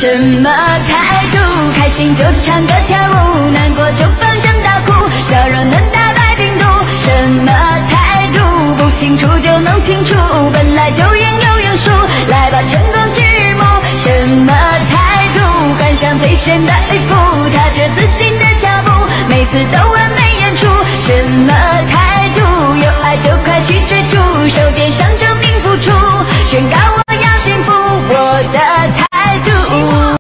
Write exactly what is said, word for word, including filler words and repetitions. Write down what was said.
什么态度？开心就唱歌跳舞，难过就放声大哭，笑容能打败病毒。什么态度？不清楚就能清楚，本来就应有应数，来吧晨光之幕。什么态度？换上最炫的衣服，踏着自信的脚步，每次都完美演出。什么